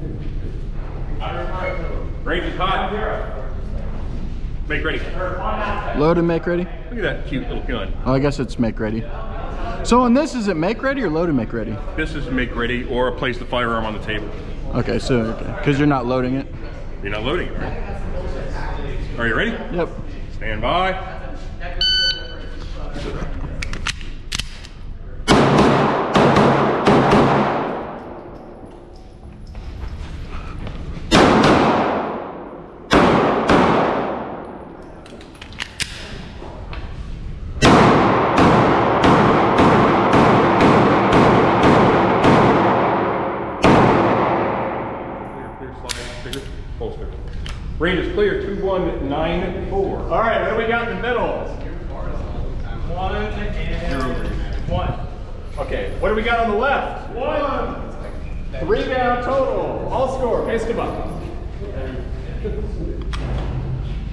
Range is hot. Make ready. Load and make ready? Look at that cute little gun. Oh, I guess it's make ready. So on this, is it make ready or load and make ready? This is make ready or place the firearm on the table. Okay, so, because you're not loading it? You're not loading it, right? Are you ready? Yep. Stand by. Holster. Range is clear, 2194. All right, what do we got in the middle? 1 and 1. Okay, what do we got on the left? 1. 3 down total. All score. Pace them up.